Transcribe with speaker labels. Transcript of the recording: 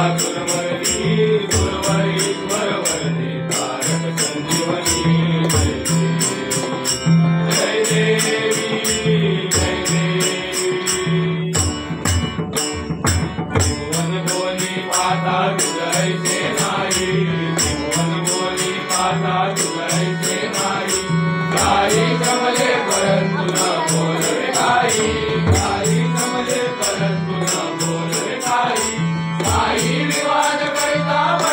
Speaker 1: सुरवरनी गुरुवरीश्वर वरदे तारक संजीवनी जय देवी जय देवी त्रिभुवन बोली माता तुझै से नाही त्रिभुवन बोली माता तुझै से नाही काही कमले परंतु न बोलवे काही काही कमले परंतु न बोलवे काही काही विवाद करता